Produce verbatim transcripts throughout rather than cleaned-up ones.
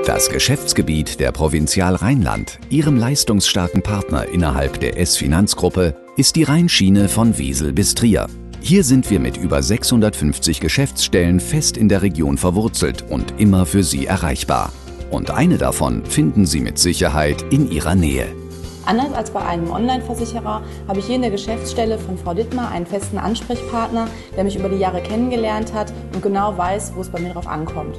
Das Geschäftsgebiet der Provinzial Rheinland, ihrem leistungsstarken Partner innerhalb der S-Finanzgruppe, ist die Rheinschiene von Wesel bis Trier. Hier sind wir mit über sechshundertfünfzig Geschäftsstellen fest in der Region verwurzelt und immer für Sie erreichbar. Und eine davon finden Sie mit Sicherheit in Ihrer Nähe. Anders als bei einem Online-Versicherer habe ich hier in der Geschäftsstelle von Frau Dittmar einen festen Ansprechpartner, der mich über die Jahre kennengelernt hat und genau weiß, wo es bei mir drauf ankommt.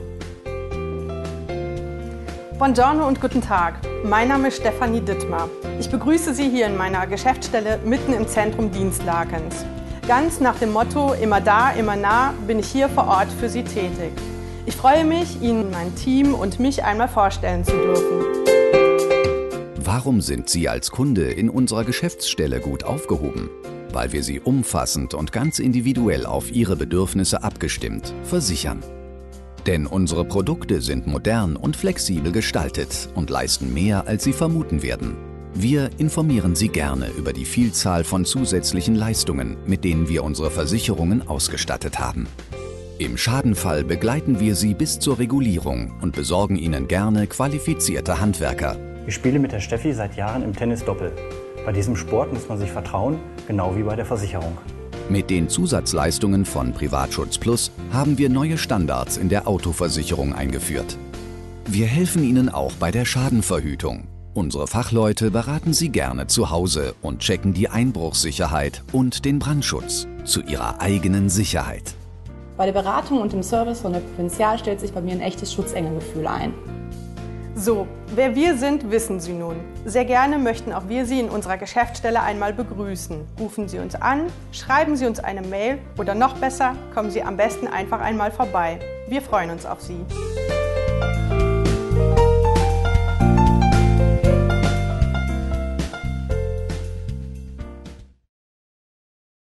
Buongiorno und guten Tag. Mein Name ist Stefanie Dittmar. Ich begrüße Sie hier in meiner Geschäftsstelle mitten im Zentrum Dienstlakens. Ganz nach dem Motto, immer da, immer nah, bin ich hier vor Ort für Sie tätig. Ich freue mich, Ihnen mein Team und mich einmal vorstellen zu dürfen. Warum sind Sie als Kunde in unserer Geschäftsstelle gut aufgehoben? Weil wir Sie umfassend und ganz individuell auf Ihre Bedürfnisse abgestimmt versichern. Denn unsere Produkte sind modern und flexibel gestaltet und leisten mehr, als Sie vermuten werden. Wir informieren Sie gerne über die Vielzahl von zusätzlichen Leistungen, mit denen wir unsere Versicherungen ausgestattet haben. Im Schadenfall begleiten wir Sie bis zur Regulierung und besorgen Ihnen gerne qualifizierte Handwerker. Ich spiele mit der Steffi seit Jahren im Tennis Doppel. Bei diesem Sport muss man sich vertrauen, genau wie bei der Versicherung. Mit den Zusatzleistungen von Privatschutz Plus haben wir neue Standards in der Autoversicherung eingeführt. Wir helfen Ihnen auch bei der Schadenverhütung. Unsere Fachleute beraten Sie gerne zu Hause und checken die Einbruchssicherheit und den Brandschutz zu Ihrer eigenen Sicherheit. Bei der Beratung und dem Service von der Provinzial stellt sich bei mir ein echtes Schutzengelgefühl ein. So, wer wir sind, wissen Sie nun. Sehr gerne möchten auch wir Sie in unserer Geschäftsstelle einmal begrüßen. Rufen Sie uns an, schreiben Sie uns eine Mail oder noch besser, kommen Sie am besten einfach einmal vorbei. Wir freuen uns auf Sie.